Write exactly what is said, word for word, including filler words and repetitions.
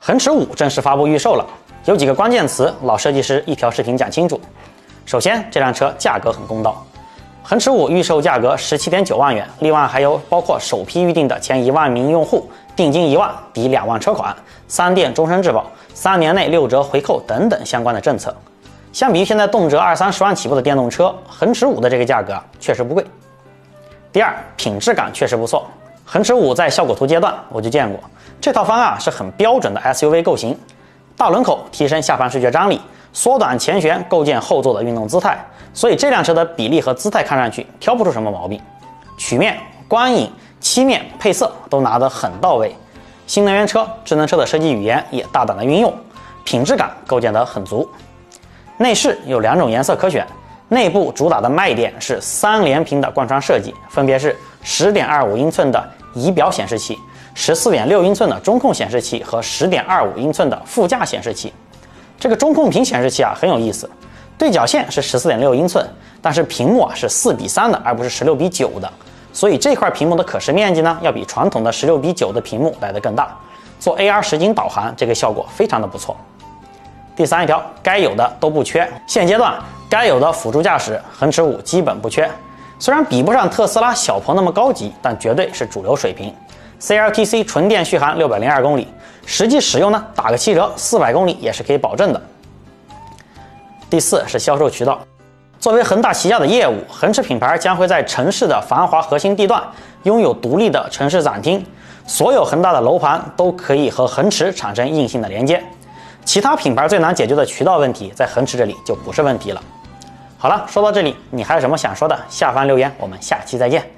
恒驰五正式发布预售了，有几个关键词，老设计师一条视频讲清楚。首先，这辆车价格很公道，恒驰五预售价格 十七点九万元，另外还有包括首批预定的前一万名用户，定金一万抵两万车款，三电终身质保，三年内六折回扣等等相关的政策。相比于现在动辄二三十万起步的电动车，恒驰五的这个价格确实不贵。第二，品质感确实不错。恒驰五在效果图阶段我就见过，这套方案是很标准的 S U V 构型，大轮口提升下盘视觉张力，缩短前悬构建后座的运动姿态，所以这辆车的比例和姿态看上去挑不出什么毛病。曲面、光影、漆面、配色都拿得很到位。新能源车、智能车的设计语言也大胆的运用，品质感构建得很足。内饰有两种颜色可选，内部主打的卖点是三连屏的贯穿设计，分别是 十点二五英寸的仪表显示器、十四点六英寸的中控显示器和 十点二五英寸的副驾显示器。这个中控屏显示器啊很有意思，对角线是 十四点六英寸，但是屏幕啊是四比三的，而不是十六比九的，所以这块屏幕的可视面积呢要比传统的十六比九的屏幕来得更大。做 A R 实景导航，这个效果非常的不错。第三一条，该有的都不缺。现阶段该有的辅助驾驶，恒驰五基本不缺。虽然比不上特斯拉小鹏那么高级，但绝对是主流水平。C L T C 纯电续航六百零二公里，实际使用呢打个七折，四百公里也是可以保证的。第四是销售渠道。作为恒大旗下的业务，恒驰品牌将会在城市的繁华核心地段拥有独立的城市展厅，所有恒大的楼盘都可以和恒驰产生硬性的连接。其他品牌最难解决的渠道问题，在恒驰这里就不是问题了。好了，说到这里，你还有什么想说的？下方留言，我们下期再见。